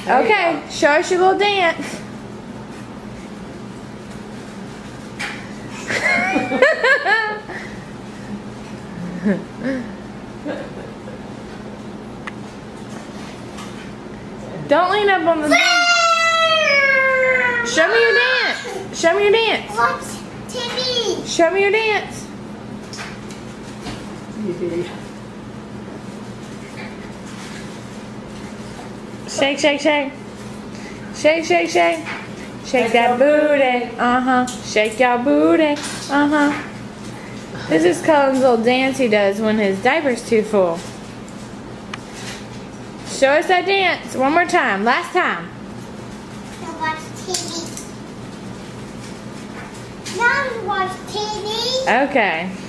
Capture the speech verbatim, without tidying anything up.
Okay, show us your little dance. Don't lean up on the thing. Show me your dance. Show me your dance. Watch T V. Show me your dance. Shake, shake, shake. Shake, shake, shake. Shake that booty. Uh-huh. Shake your booty. Uh-huh. This is Cullen's little dance he does when his diaper's too full. Show us that dance one more time. Last time. Now watch T V. Now watch T V. Okay.